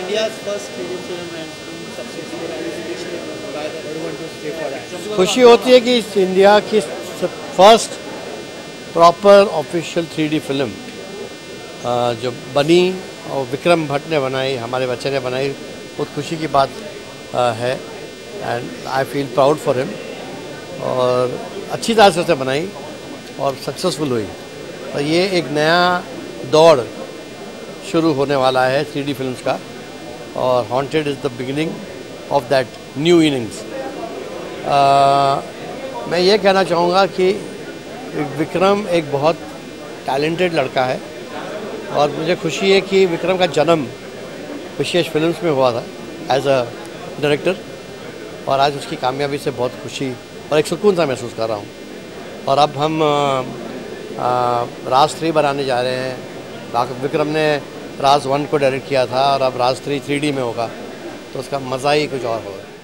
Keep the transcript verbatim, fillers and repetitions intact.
India's first three D film and being successful and especially by the what do you want to say for that? खुशी होती है कि India की first proper official three D film जो बनी और विक्रम भट्ट ने बनाई, हमारे बच्चे ने बनाई, बहुत खुशी की बात है and I feel proud for him. और अच्छी तरह से उसे बनाई और सक्सेसफुल हुई। तो ये एक नया दौड़ शुरू होने वाला है थ्री डी फिल्म्स का और haunted is the beginning of that new innings. मैं ये कहना चाहूँगा कि विक्रम एक बहुत टैलेंटेड लड़का है और मुझे खुशी है कि विक्रम का जन्म विशेष फिल्म्स में हुआ था एज अ डायरेक्टर और आज उसकी कामयाबी से बहुत खुशी और एक सुकून सा महसूस कर रहा हूँ। और अब हम आ, आ, राज थ्री बनाने जा रहे हैं। विक्रम ने राज वन को डायरेक्ट किया था और अब राज थ्री थ्री डी में होगा तो उसका मज़ा ही कुछ और होगा।